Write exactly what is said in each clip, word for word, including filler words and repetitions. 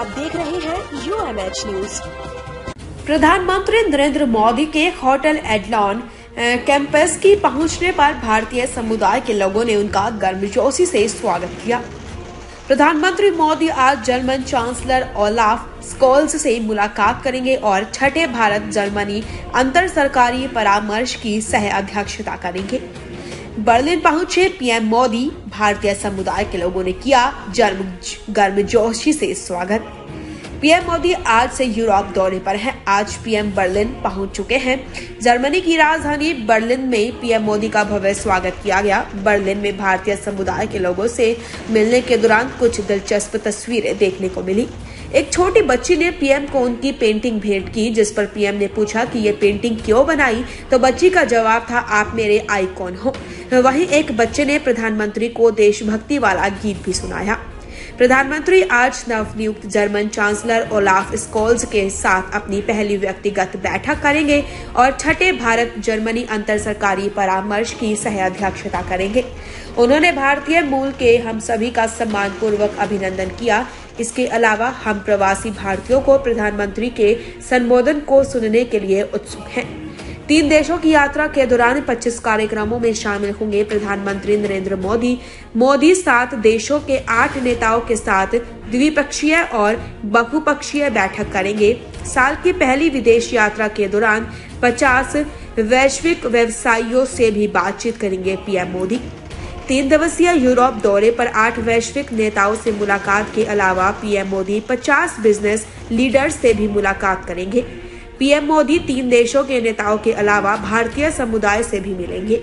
आप देख रहे हैं यू एम एच न्यूज। प्रधानमंत्री नरेंद्र मोदी के होटल एडलॉन कैंपस की पहुंचने पर भारतीय समुदाय के लोगों ने उनका गर्मजोशी से स्वागत किया। प्रधानमंत्री मोदी आज जर्मन चांसलर ओलाफ स्कोल्स से मुलाकात करेंगे और छठे भारत जर्मनी अंतर सरकारी परामर्श की सह अध्यक्षता करेंगे। बर्लिन पहुंचे पीएम मोदी, भारतीय समुदाय के लोगों ने किया गर्मजोशी से स्वागत। पीएम मोदी आज से यूरोप दौरे पर हैं। आज पीएम बर्लिन पहुंच चुके हैं। जर्मनी की राजधानी बर्लिन में पीएम मोदी का भव्य स्वागत किया गया। बर्लिन में भारतीय समुदाय के लोगों से मिलने के दौरान कुछ दिलचस्प तस्वीरें देखने को मिली। एक छोटी बच्ची ने पीएम को उनकी पेंटिंग भेंट की, जिस पर पीएम ने पूछा कि ये पेंटिंग क्यों बनाई, तो बच्ची का जवाब था, आप मेरे आइकॉन हो। वहीं एक बच्चे ने प्रधानमंत्री को देशभक्ति वाला गीत भी सुनाया। प्रधानमंत्री आज नवनियुक्त जर्मन चांसलर ओलाफ स्कोल्स के साथ अपनी पहली व्यक्तिगत बैठक करेंगे और छठे भारत जर्मनी अंतर सरकारी परामर्श की सह अध्यक्षता करेंगे। उन्होंने भारतीय मूल के हम सभी का सम्मान पूर्वक अभिनंदन किया। इसके अलावा हम प्रवासी भारतीयों को प्रधानमंत्री के संबोधन को सुनने के लिए उत्सुक हैं। तीन देशों की यात्रा के दौरान पच्चीस कार्यक्रमों में शामिल होंगे प्रधानमंत्री नरेंद्र मोदी। मोदी सात देशों के आठ नेताओं के साथ द्विपक्षीय और बहुपक्षीय बैठक करेंगे। साल की पहली विदेश यात्रा के दौरान पचास वैश्विक व्यवसायियों से भी बातचीत करेंगे पीएम मोदी। तीन दिवसीय यूरोप दौरे पर आठ वैश्विक नेताओं से मुलाकात के अलावा पीएम मोदी पचास बिजनेस लीडर्स से भी मुलाकात करेंगे। पीएम मोदी तीन देशों के नेताओं के अलावा भारतीय समुदाय से भी मिलेंगे।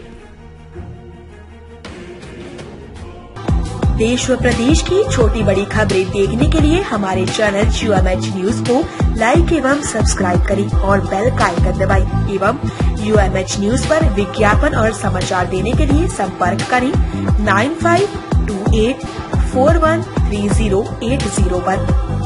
देश व प्रदेश की छोटी बड़ी खबरें देखने के लिए हमारे channel U M H news को लाइक एवं सब्सक्राइब करें और बेल का आइकन दबाएं एवं यू एम एच न्यूज पर विज्ञापन और समाचार देने के लिए संपर्क करें nine five two eight four one three zero eight zero पर।